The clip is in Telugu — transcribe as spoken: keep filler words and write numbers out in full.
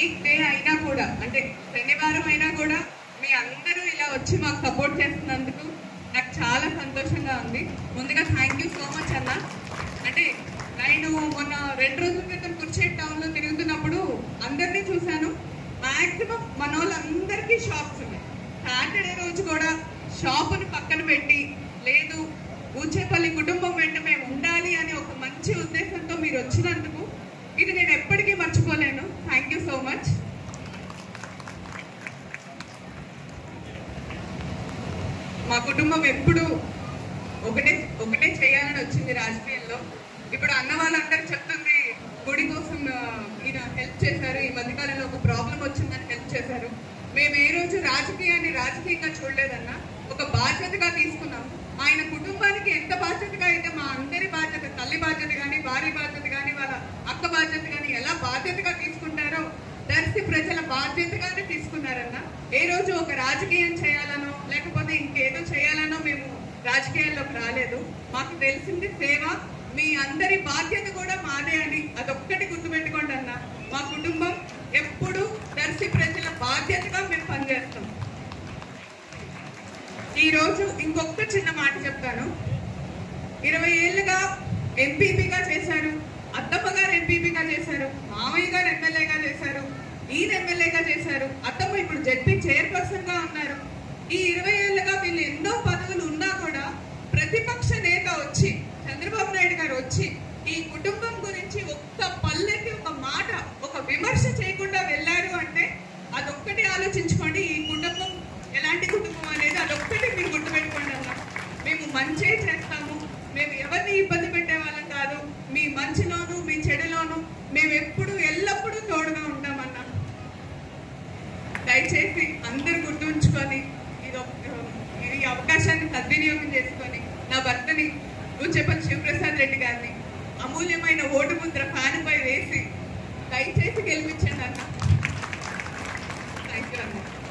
వీక్ డే అయినా కూడా, అంటే శనివారం అయినా కూడా మీ అందరూ ఇలా వచ్చి మాకు సపోర్ట్ చేస్తున్నందుకు నాకు చాలా సంతోషంగా ఉంది. ముందుగా థ్యాంక్ యూ సో మచ్ అన్న. అంటే నేను మొన్న రెండు రోజుల క్రితం కుర్చేట్ టౌన్లో తిరుగుతున్నప్పుడు అందరినీ చూశాను. మ్యాక్సిమం మన వాళ్ళందరికీ షాప్స్ ఉన్నాయి. సాటర్డే రోజు కూడా షాపును పక్కన పెట్టి, లేదు ఊచేపల్లి కుటుంబం వెంట మేము ఉండాలి అని ఒక మంచి ఉద్దేశంతో మీరు వచ్చినందుకు ఇది నేను ఎప్పటికీ మర్చిపోలేను. Thank you so much. మా కుటుంబం ఎప్పుడు ఒకటే ఒకటే చేయాలని వచ్చింది రాజకీయాల్లో. ఇప్పుడు అన్న వాళ్ళందరూ చెప్తుంది గుడి కోసం ఈయన హెల్ప్ చేశారు, ఈ మధ్యకాలంలో ఒక ప్రాబ్లం వచ్చిందని హెల్ప్ చేశారు. మేము ఏ రోజు రాజకీయాన్ని రాజకీయంగా చూడలేదన్నా, ఒక బాధ్యతగా తీసుకున్నాం. ఆయన కుటుంబానికి ఎంత బాధ్యతగా అయితే మా అందరి బాధ్యత, తల్లి బాధ్యత కానీ, భార్య బాధ్యత కానీ, వాళ్ళ అక్క బాధ్యత కానీ ఎలా బాధ్యతగా తీసుకుంటారో దర్శి ప్రజల బాధ్యతగానే తీసుకున్నారన్న. ఏ రోజు ఒక రాజకీయం చేయాలనో లేకపోతే ఇంకేదో చేయాలనో మేము రాజకీయాల్లోకి రాలేదు. మాకు తెలిసింది సేవ, మీ అందరి బాధ్యత కూడా మాదే అని అదొక్కటి గుర్తుపెట్టుకోండి అన్న. మా కుటుంబం ఎప్పుడు దర్శి ప్రజల బాధ్యతగా మేము పనిచేస్తాం. ఈరోజు ఇంకొక చిన్న మాట చెప్తాను. ఇరవై ఏళ్ళుగా ఎంపీపీగా చేశారు, అత్తమ్మ గారు ఎంపీపీగా చేశారు, మామయ్య గారు ఎమ్మెల్యేగా చేశారు, ఈయన ఎమ్మెల్యేగా చేశారు, అత్తమ్మ ఇప్పుడు జడ్పీ చైర్పర్సన్ గా ఉన్నారు. ఈ ఇరవై ఏళ్ళుగా వీళ్ళు ఎన్నో పదవులు ఉన్నా కూడా ప్రతిపక్ష నేత వచ్చి, చంద్రబాబు నాయుడు గారు వచ్చి ఈ కుటుంబం గురించి ఒక్క పల్లెకి ఒక మాట, ఒక విమర్శ చేయకుండా వెళ్ళారు అంటే అదొక్కటి ఆలోచించుకోండి. ఈ కుటుంబం ఎలాంటి కుటుంబం అనేది అదొక్కటి మీరు గుర్తుపెట్టుకోండి అన్న. మేము మంచే చేస్తాము, మేము ఎవరిని ఇబ్బంది పెట్టే వాళ్ళం కాదు. మీ మంచిలోను మీ చెడులోను మేము ఎప్పుడు ఎల్లప్పుడూ తోడుగా ఉంటామన్నా. దయచేసి అందరూ గుర్తుంచుకొని ఇది ఈ అవకాశాన్ని సద్వినియోగం చేసుకొని నా భర్తని ఊచేపల్లి శివప్రసాద్ రెడ్డి గారిని అమూల్యమైన ఓటు ముద్ర ఫ్యాన్ పై వేసి దయచేసి గెలిపించండి అన్న. థ్యాంక్ యూ అన్న.